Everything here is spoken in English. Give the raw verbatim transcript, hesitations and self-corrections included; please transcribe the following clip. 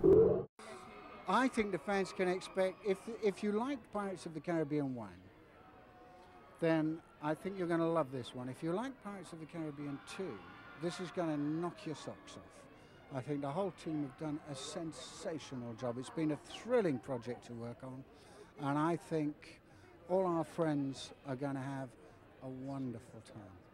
I think the fans can expect, if if you like Pirates of the Caribbean one, then I think you're going to love this one. If you like Pirates of the Caribbean two, this is going to knock your socks off. I think the whole team have done a sensational job. It's been a thrilling project to work on, and I think all our friends are going to have a wonderful time.